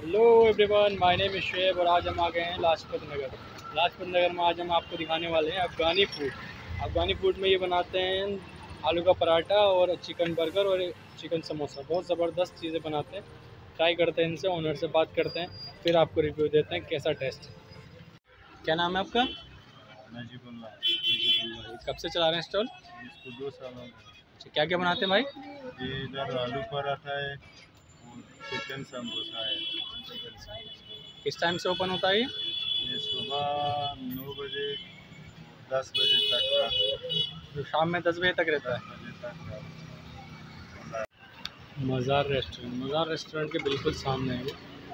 Hello everyone, my name is Shoaib और आज हम आ गए हैं लाजपत नगर। लाजपत नगर में आज हम आपको दिखाने वाले हैं अफ़गानी फूड। अफ़गानी फूड में ये बनाते हैं आलू का पराठा और चिकन बर्गर और चिकन समोसा। बहुत ज़बरदस्त चीज़ें बनाते हैं। ट्राई करते हैं इनसे, ओनर से बात करते हैं, फिर आपको रिव्यू देते हैं कैसा टेस्ट। क्या नाम है आपका? नजीबुल्लाह। कब से चला रहे हैं स्टॉल? इसको 2 साल हो गए। अच्छा, क्या क्या बनाते हैं भाई? ये इधर आलू पराठा है और चिकन समोसा है। किस टाइम से ओपन होता है ये सुबह 9 बजे 10 बजे तक, तो शाम में 10 बजे तक रहता है। 10 बजे तक। मज़ार रेस्टोरेंट के बिल्कुल सामने है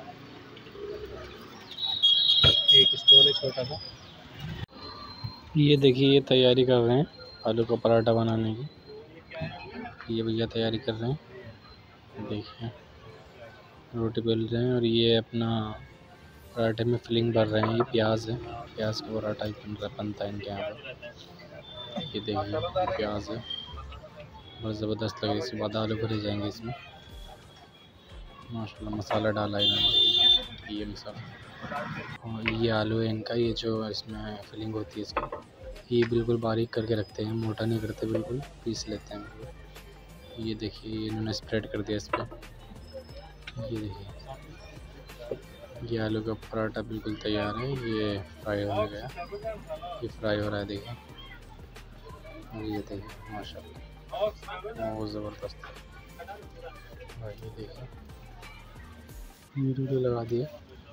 एक स्टॉल है छोटा सा। ये देखिए, ये तैयारी कर रहे हैं आलू का पराठा बनाने की। ये भैया तैयारी कर रहे हैं, देखिए रोटी बेल रहे हैं और ये अपना पराठे में फिलिंग भर रहे हैं। ये प्याज है, प्याज का पराठा बनता है इनके यहाँ पर। ये देखिए प्याज है, बहुत ज़बरदस्त लगे। इसके बाद आलू भरे जाएंगे इसमें। माशाल्लाह मसाला डाला है इन्होंने, ये मसाला और ये आलू है इनका। ये जो इसमें फिलिंग होती है इसकी, ये बिल्कुल बारीक करके रखते हैं, मोटा नहीं करते, बिल्कुल पीस लेते हैं बिल्कुल। ये देखिए, ये इन्होंने स्प्रेड कर दिया इस पर। ये देखिए, ये आलू का पराठा बिल्कुल तैयार है। ये फ्राई हो गया, ये फ्राई हो रहा है, देखिए। और ये देखिए माशाल्लाह बहुत ज़बरदस्त भाई। ये देखिए वीडियो लगा दिया।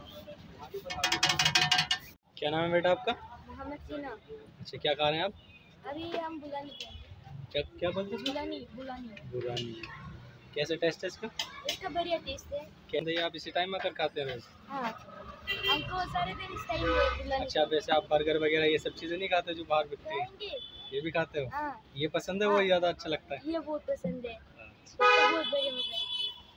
क्या नाम है बेटा आपका? मोहम्मद सीना। अच्छा, क्या खा रहे हैं आप? अभी हम बुलानी पे। क्या क्या बोलते हैं? बुरानी। कैसे टेस्ट है इसका? इसका बढ़िया टेस्ट है। कहते हैं आप इसी टाइम आकर खाते हैं? हाँ, हमको सारे दिन इस टाइम बुलानी। अच्छा, वैसे आप बर्गर वगैरह ये सब चीज़ें नहीं खाते जो बाहर बिकती है? ये भी खाते हो? हाँ। ये पसंद है? वो ज़्यादा अच्छा लगता है? ये बहुत पसंद है। अच्छा। बहुत बढ़िया मजा है।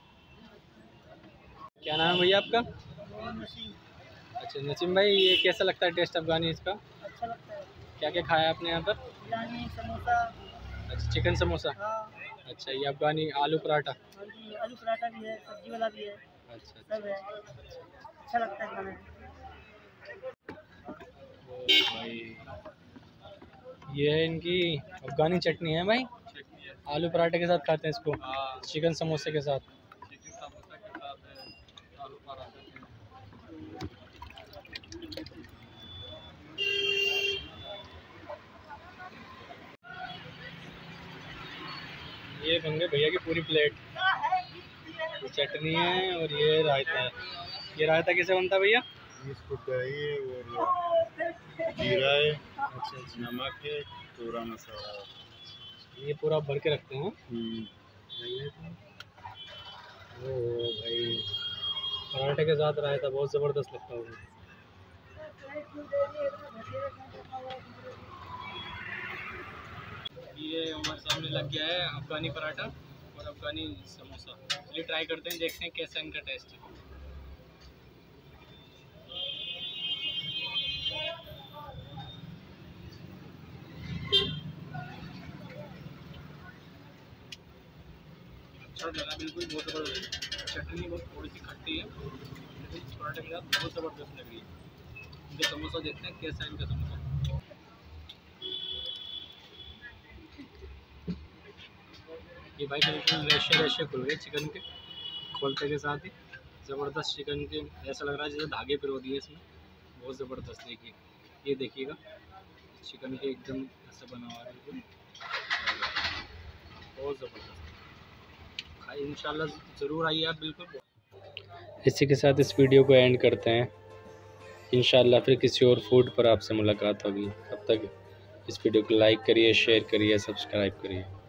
क्या नाम है भैया आपका? अच्छा नसीम भाई, ये कैसा लगता है टेस्ट अफ़गानी इसका? अच्छा लगता है। क्या क्या खाया आपने यहाँ पर? बिरयानी, समोसा। अच्छा, चिकन समोसा। हाँ। अच्छा, ये अफ़गानी आलू पराठा। आलू पराठा भी है, सब्जी वाला भी है। अच्छा सब है। अच्छा लगता है खाने में। भाई ये है इनकी अफ़गानी चटनी है भाई। आलू पराठे के साथ खाते हैं इसको, चिकन समोसे के साथ। आलू पराठा ये बन गए भैया की पूरी प्लेट। ये चटनी है और ये रायता है। ये रायता कैसे बनता है भैया? इसको दही और जीरा है, अच्छा, नमक है, थोड़ा मसाला। ये पूरा भर के रखते हैं। ओ भाई, पराठे के साथ रायता बहुत ज़बरदस्त लगता है। ये हमारे सामने लग गया है अफ़गानी पराठा और अफ़गानी समोसा। चलिए ट्राई करते हैं, देखते हैं कैसा इनका टेस्ट है। अच्छा लगा बिल्कुल, बहुत ज़बरदस्त। चटनी बहुत थोड़ी सी खट्टी है, लेकिन इस पराठे के साथ बहुत ज़बरदस्त लग रही है। इनका समोसा देखते हैं कैसा है इनका समोसा। ये भाई बिल्कुल रेशे खुल गए चिकन के, खोलते के साथ ही ज़बरदस्त चिकन के। ऐसा लग रहा है जैसे धागे पिरो दिए इसमें, बहुत ज़बरदस्त। देखिए, ये देखिएगा चिकन के एकदम ऐसा बना हुआ है बिल्कुल, बहुत ज़बरदस्त। इंशाल्लाह ज़रूर आइए आप बिल्कुल। इसी के साथ इस वीडियो को एंड करते हैं। इंशाल्लाह फिर किसी और फूड पर आपसे मुलाकात होगी। तब तक इस वीडियो को लाइक करिए, शेयर करिए, सब्सक्राइब करिए।